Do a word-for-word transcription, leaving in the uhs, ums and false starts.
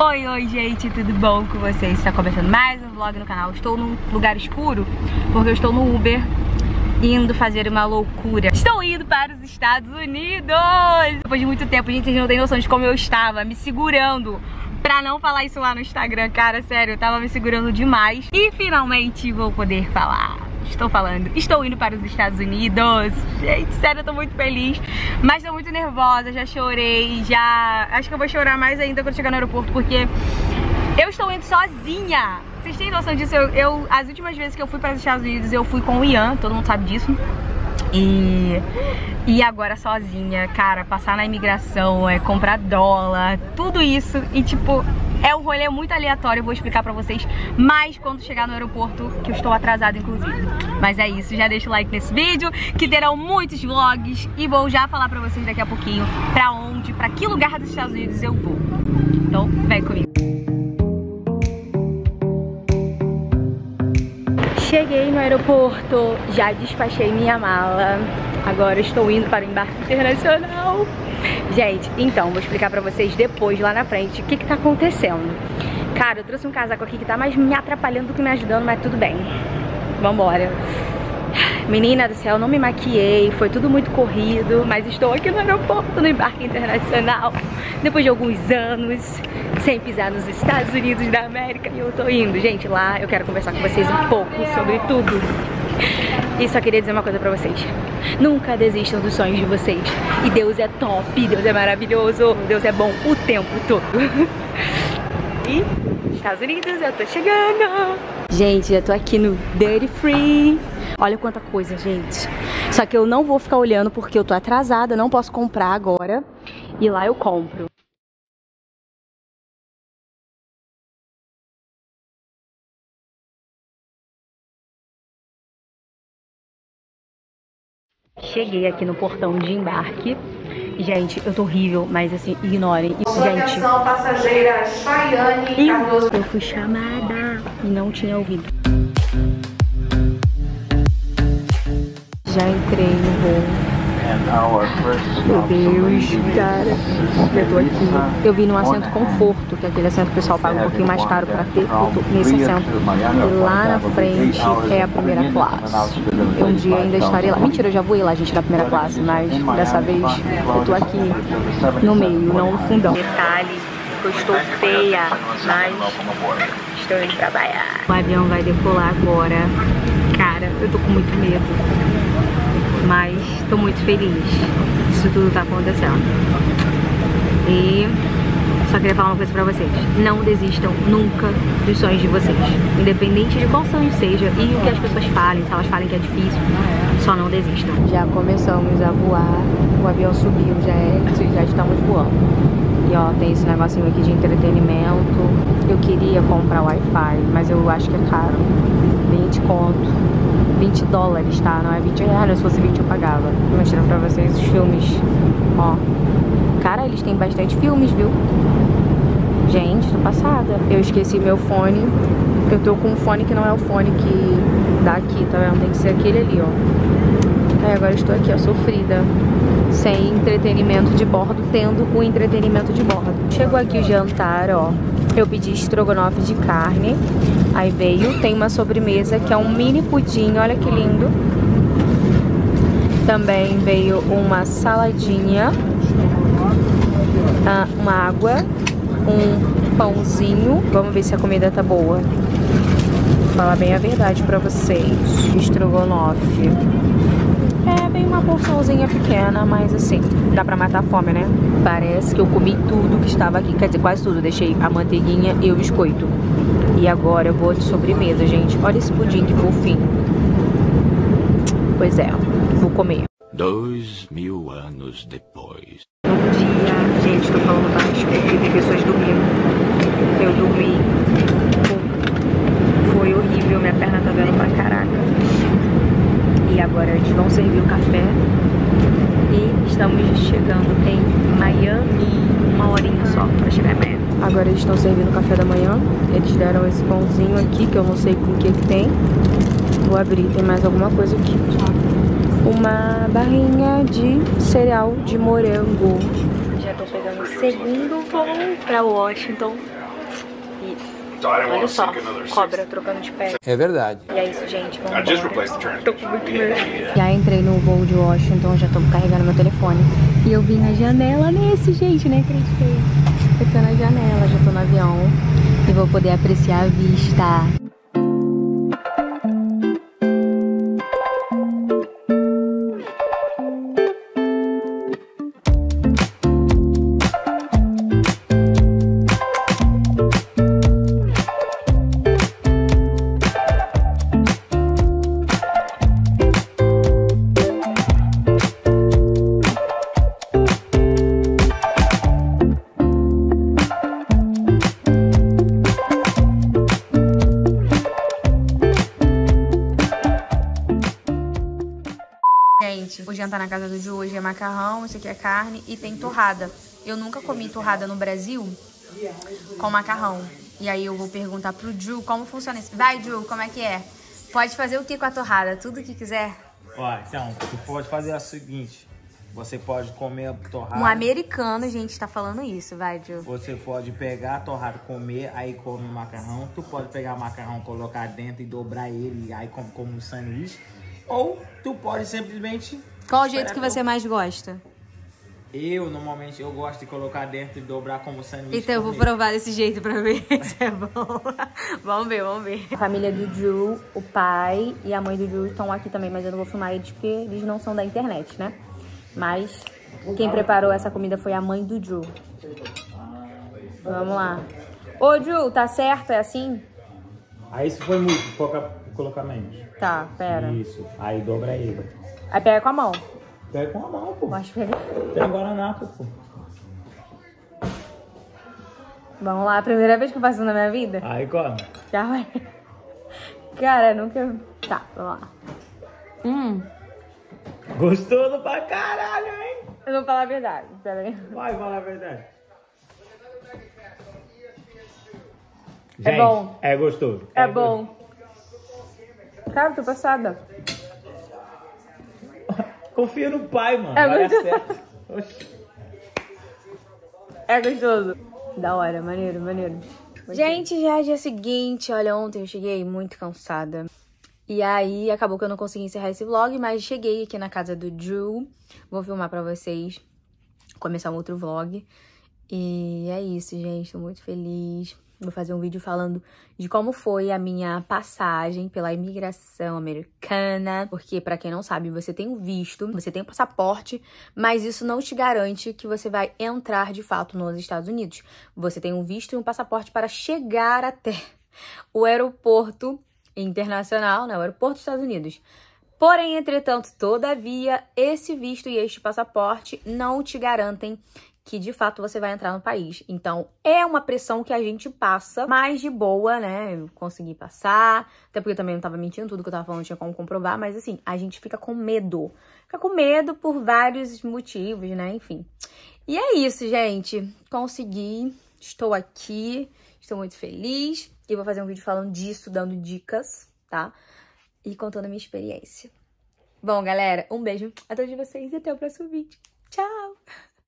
Oi, oi gente, tudo bom com vocês? Está começando mais um vlog no canal. Estou num lugar escuro porque eu estou no Uber indo fazer uma loucura. Estou indo para os Estados Unidos! Depois de muito tempo, gente, vocês não têm noção de como eu estava me segurando pra não falar isso lá no Instagram, cara, sério, eu tava me segurando demais. E finalmente vou poder falar. Estou falando, estou indo para os Estados Unidos. Gente, sério, eu tô muito feliz, mas tô muito nervosa, já chorei, já... Acho que eu vou chorar mais ainda quando chegar no aeroporto, porque eu estou indo sozinha. Vocês têm noção disso? Eu, eu, as últimas vezes que eu fui para os Estados Unidos, eu fui com o Ian, todo mundo sabe disso. E, e agora sozinha, cara, passar na imigração, é comprar dólar, tudo isso. E tipo, é um rolê muito aleatório, eu vou explicar pra vocês mais quando chegar no aeroporto, que eu estou atrasada inclusive. Mas é isso, já deixa o like nesse vídeo, que terão muitos vlogs. E vou já falar pra vocês daqui a pouquinho pra onde, pra que lugar dos Estados Unidos eu vou. Então, vem comigo. Cheguei no aeroporto, já despachei minha mala. Agora estou indo para o embarque internacional. Gente, então, vou explicar pra vocês depois, lá na frente, o que que tá acontecendo. Cara, eu trouxe um casaco aqui que tá mais me atrapalhando do que me ajudando, mas tudo bem. Vambora. Menina do céu, não me maquiei, foi tudo muito corrido, mas estou aqui no aeroporto, no embarque internacional, depois de alguns anos sem pisar nos Estados Unidos da América. E eu tô indo, gente, lá eu quero conversar com vocês um pouco sobre tudo. E só queria dizer uma coisa pra vocês: nunca desistam dos sonhos de vocês. E Deus é top, Deus é maravilhoso, Deus é bom o tempo todo. E Estados Unidos, eu tô chegando. Gente, eu tô aqui no Duty Free. Olha quanta coisa, gente. Só que eu não vou ficar olhando porque eu tô atrasada, não posso comprar agora. E lá eu compro. Cheguei aqui no portão de embarque. Gente, eu tô horrível, mas assim, ignorem. Gente, passageira Chayane Cardoso. Eu fui chamada e não tinha ouvido. Já entrei no voo. Meu Deus, cara, eu tô aqui. Eu vim num assento conforto, que é aquele assento que o pessoal paga um pouquinho mais caro pra ter. Eu tô nesse assento. E lá na frente é a primeira classe. Eu um dia ainda estarei lá. Mentira, eu já voei lá, gente, na primeira classe, mas dessa vez eu tô aqui no meio, não no fundão. Detalhe, eu estou feia, mas estou indo trabalhar. O avião vai decolar agora. Cara, eu tô com muito medo, mas tô muito feliz. Isso tudo tá acontecendo. E só queria falar uma coisa pra vocês: não desistam nunca dos sonhos de vocês, independente de qual sonho seja e o que as pessoas falem. Se elas falem que é difícil, só não desistam. Já começamos a voar. O avião subiu, já é, já estamos voando. E ó, tem esse negocinho aqui de entretenimento. Eu queria comprar Wi-Fi, mas eu acho que é caro. vinte conto, vinte dólares, tá? Não é vinte reais, se fosse vinte eu pagava. Vou mostrar pra vocês os filmes. Ó, cara, eles têm bastante filmes, viu? Gente, tô passada. Eu esqueci meu fone. Eu tô com um fone que não é o fone que dá aqui, tá vendo? Tem que ser aquele ali, ó. Aí agora eu estou aqui, ó, sofrida, sem entretenimento de bordo, tendo o entretenimento de bordo. Chegou aqui o jantar, ó. Eu pedi estrogonofe de carne. Aí veio, tem uma sobremesa que é um mini pudim, olha que lindo. Também veio uma saladinha, uma água, um pãozinho. Vamos ver se a comida tá boa. Vou falar bem a verdade pra vocês. Estrogonofe é bem uma porçãozinha pequena, mas assim, dá pra matar a fome, né? Parece que eu comi tudo que estava aqui, quer dizer, quase tudo. Deixei a manteiguinha e o biscoito. E agora eu vou de sobremesa, gente. Olha esse pudim que fofinho. Pois é, vou comer. Dois mil anos depois. Bom dia, gente, tô falando baixo porque tem pessoas dormindo. Eu dormi. Foi horrível, minha perna tá doendo pra caraca. E agora eles vão servir o café. E estamos chegando em Miami. Uma horinha só pra chegar em Miami. Agora eles estão servindo o café da manhã. Eles deram esse pãozinho aqui, que eu não sei com o que que tem. Vou abrir, tem mais alguma coisa aqui. Uma barrinha de cereal de morango. Já tô pegando o segundo voo pra Washington. E olha só, cobra trocando de pé. É verdade. E é isso, gente. Vamos embora. Tô com muito medo. Já entrei no voo de Washington, já tô carregando meu telefone. E eu vim na janela nesse, gente, nem acreditei. Eu tô na janela, já tô no avião. E vou poder apreciar a vista. Gente, o jantar na casa do Ju hoje é macarrão, isso aqui é carne e tem torrada. Eu nunca comi torrada no Brasil com macarrão. E aí eu vou perguntar pro Ju como funciona isso. Vai, Ju, como é que é? Pode fazer o que com a torrada? Tudo o que quiser? Ó, então, tu pode fazer o seguinte. Você pode comer a torrada. Um americano, gente, tá falando isso, vai, Ju. Você pode pegar a torrada, comer, aí come o macarrão. Tu pode pegar o macarrão, colocar dentro e dobrar ele, aí come como um sanduíche. Ou tu pode simplesmente... Qual o jeito que você mais gosta? Eu, normalmente, eu gosto de colocar dentro e dobrar como sanduíche. Então eu vou provar desse jeito pra ver se é bom. Vamos ver, vamos ver. A família do Ju, o pai e a mãe do Ju estão aqui também, mas eu não vou filmar eles porque eles não são da internet, né? Mas quem preparou essa comida foi a mãe do Ju. Vamos lá. Ô, Ju, tá certo? É assim? Aí isso foi muito, colocar, colocar menos. Tá, pera. Isso, aí dobra ele. Aí pega com a mão. Pega com a mão, pô. Pode pegar. Tem Guaraná, pô. Vamos lá, a primeira vez que eu faço na minha vida. Aí come. Já vai. Cara, nunca... Tá, vamos lá. Hum. Gostoso pra caralho, hein? Eu vou falar a verdade, pera aí. Vai falar a verdade. É Gente, bom. É gostoso. É, é bom. Gostoso. Cara, tô passada. Confia no pai, mano. É Vai gostoso. Certo. É gostoso. Da hora, maneiro, maneiro. Gente, já é dia seguinte. Olha, ontem eu cheguei muito cansada. E aí, acabou que eu não consegui encerrar esse vlog, mas cheguei aqui na casa do Drew. Vou filmar pra vocês. Começar um outro vlog. E é isso, gente. Tô muito feliz. Vou fazer um vídeo falando de como foi a minha passagem pela imigração americana. Porque, pra quem não sabe, você tem um visto, você tem um passaporte, mas isso não te garante que você vai entrar de fato nos Estados Unidos. Você tem um visto e um passaporte para chegar até o aeroporto internacional, né? O aeroporto dos Estados Unidos. Porém, entretanto, todavia, esse visto e este passaporte não te garantem que de fato você vai entrar no país. Então, é uma pressão que a gente passa, mas de boa, né? Eu consegui passar, até porque eu também não tava mentindo, tudo que eu tava falando tinha como comprovar, mas assim, a gente fica com medo. Fica com medo por vários motivos, né? Enfim. E é isso, gente. Consegui, estou aqui, estou muito feliz. E vou fazer um vídeo falando disso, dando dicas, tá? E contando a minha experiência. Bom, galera, um beijo a todos vocês e até o próximo vídeo. Tchau!